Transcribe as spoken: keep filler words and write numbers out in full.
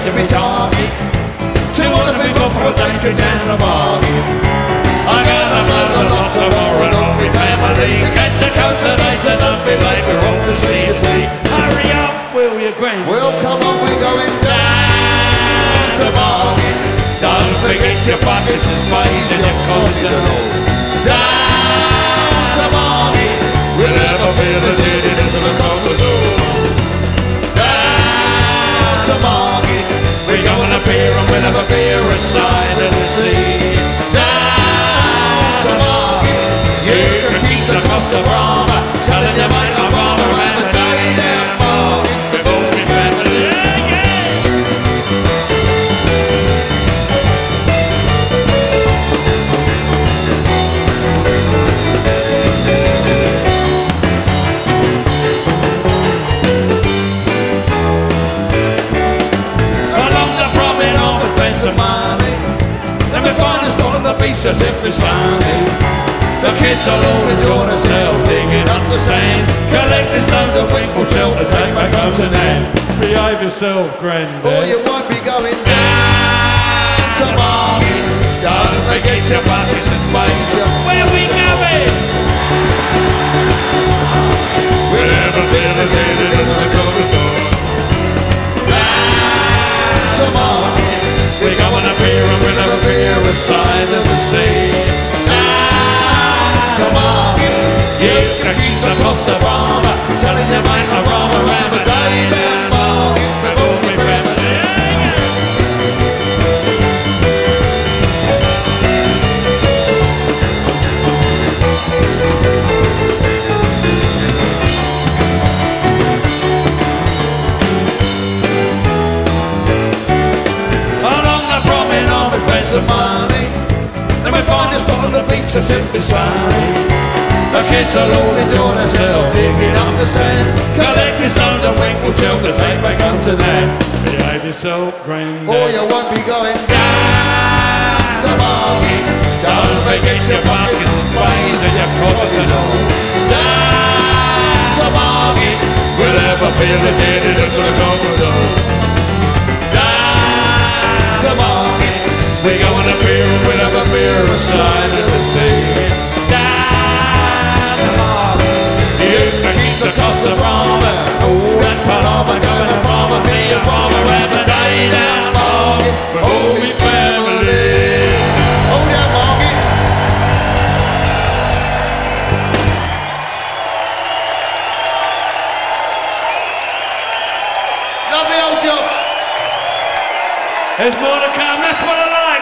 to be target. Two hundred people for a day trip down to Margate. I gotta blow the lot tomorrow and all my family. Catch a coat today to don't be late, we're off to see the sea. Hurry up, will you, Grand? Well, come on, we're going down to Margate. Don't forget your buckets and spades and your coins and all. Down to Margate, we'll never feel the jetted into the corridor. Down to Margate, we're going to beer and we'll have a beer aside of the sea. Down to Margate, you can keep the cost of Rama, telling your mate I'm Rama and a day down Margate before we family. As if it's sunny. The kids will all enjoy themselves digging up the sand, collecting stones and winkle till to take back home to Nan. Behave yourself, Grandad. Or you won't be going down to Margate. Don't forget your buckets and spades. Where are we going? We'll never feel the jetted into the corridor. Down to Margate, we're going to beer and we'll have a beer aside of the sea. Down to Margate, you can keep the cost of Rama, telling your mate I'm Rama around the day down Margate before we family. Along the promenade on we spend some money, then we find a spot on the beach that's simply sunny. The kids will all enjoy themselves digging up the sand, collecting stones and winkle chill to take back home to Nan. Behave yourself, Grandad. Or you won't be going down to Margate. Don't forget your buckets and spades and your coffers and all. Down to Margate, we'll never feel the jetted into the corridor. Down to Margate, we're going to beer and we'll have a beer aside of the sea. Down to Margate, you can keep the cost of Rama. Oh, that Paloma going to Rama, be a farmer every day down Margate before we family. Oh, yeah, Margate. Lovely old job. There's more to come, that's what I like.